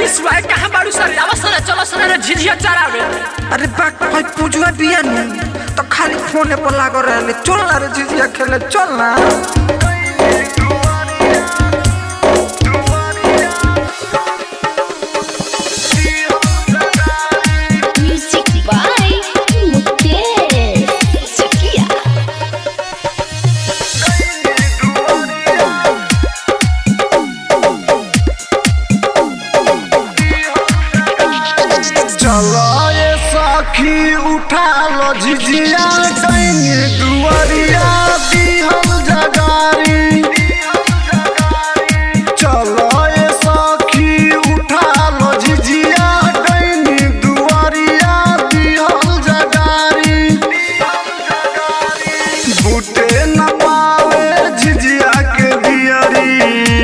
सुआई कहां बाड़ू सर आवा सर चलो सर झिझिया चरावे। अरे बाक भाई पूजवा बिया नहीं तो खाली फोन पर लागो रहले। चल ना रे झिझिया खेले चल ना। चलो ये सखी उठा लो झिझिया डैनी दुआरिया दिहल जगारी। चलो ये सखी उठा लो झिझिया डैनी दुआरिया दिहल जगारी। बूटे न पावे झिझिया के दियरी,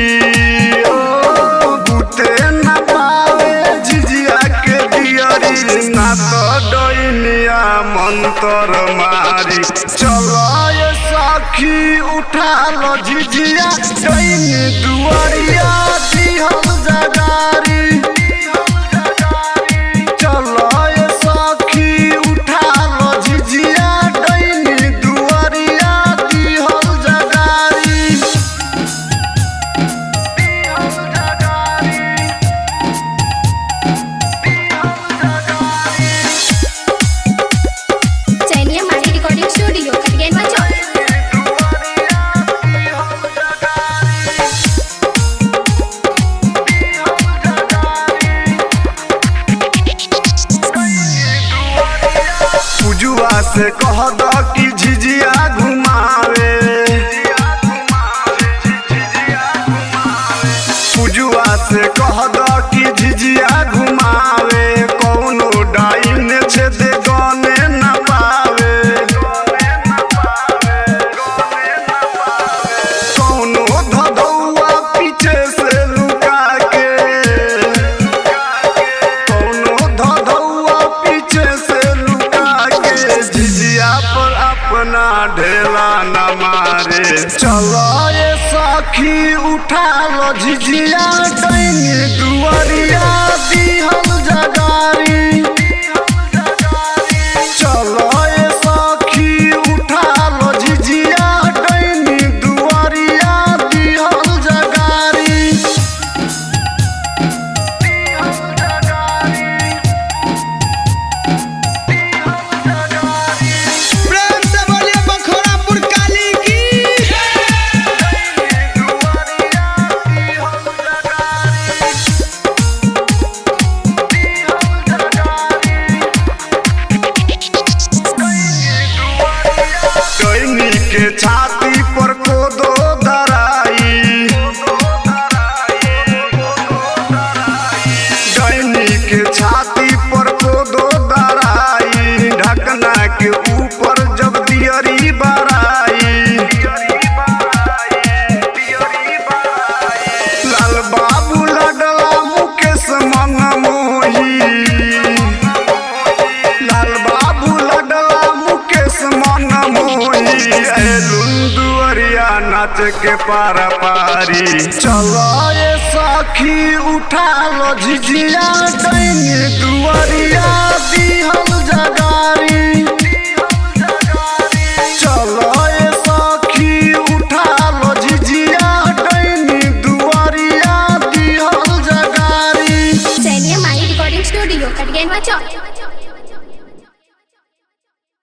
ना तो डैनिया मंत्र मारी। चलो ये सखी उठा लो झिझिया डैनी दुआरिया दिहल जगारी। चलो ये सखी उठा लो झिझिया डैनी दुआरिया दिहल जगारी। पूजुआ से कह दो कि झिझिया घुमावे। पूजुआ से कह दो कि झिझिया घुमावे। कौनो डाइन छेद गने न पावे। कौनो धधौआ पीछे से लुका के। कौनो धधौआ पीछे से झिझिया पर अपना ढेला न मारे। चलो ये सखी उठा लो झिझिया डैनी दुआरिया दिहल जगारी। चलो ये सखी उठा लो झिझिया डैनी दुआरिया दिहल जगारी। के छाती पर खोदो दराई। डैनी के छाती पर खोदो दराई। ढकना के ऊपर जब दियरी बराई। लाल बाबू लगला मुकेश मन मोही। लाल बाबू लगला मुकेश मन मोही। दुआरिया नाच के पारा पारी। चलो ये सखी उठा लो झिझिया डैनी दुआरिया दिहल जगारी। चलो ये सखी उठा लो झिझिया डैनी दुआरिया दिहल जगारी। चलिए माही रिकॉर्डिंग स्टूडियो कट गए।